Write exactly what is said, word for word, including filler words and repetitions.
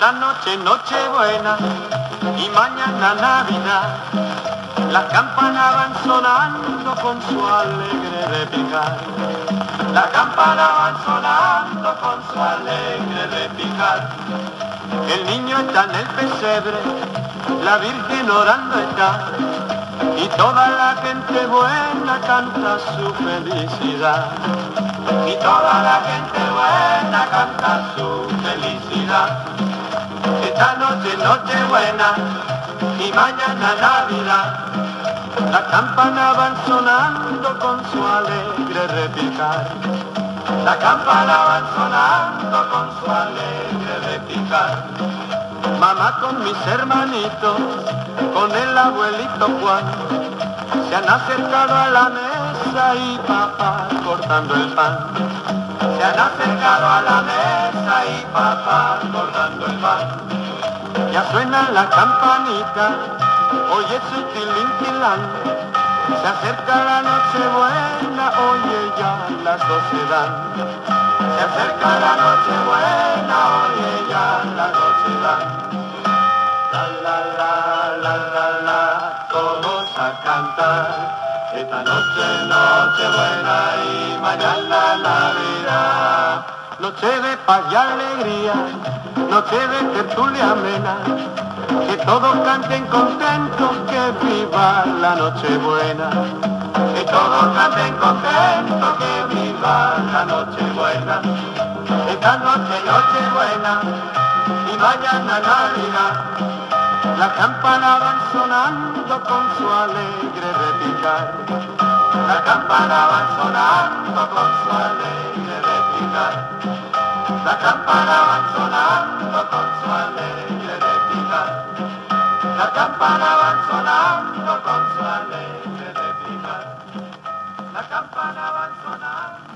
Esta noche Nochebuena y mañana Navidad, las campanas van sonando con su alegre repicar. Las campanas van sonando con su alegre repicar. El niño está en el pesebre, la Virgen orando está, y toda la gente buena canta su felicidad. Y toda la gente buena canta su felicidad. Esta noche Nochebuena y mañana Navidad, las campanas van sonando con su alegre repicar. Las campanas van sonando con su alegre repicar. Mamá con mis hermanitos, con el abuelito Juan, se han acercado a la mesa y papá cortando el pan. Se han acercado a la mesa y papá cortando el pan. Ya suena la campanita, oye su tilintilán. Se acerca la Nochebuena, oye ya las doce dan. Se acerca la Nochebuena, oye ya las doce dan. La la la la la la, todos a cantar. Esta noche Nochebuena y mañana Navidad. Noche de paz y alegría, noche de tertulia amena, que todos canten contentos, que viva la Nochebuena. Que todos canten contentos, que viva la Nochebuena. Esta noche Nochebuena y mañana Navidad, las campanas van sonando con su alegre repicar. Las campanas van sonando con su alegre repicar. Las campanas van sonando con su alegre repicar. Las campanas van sonando con su alegre repicar. Las campanas van sonando.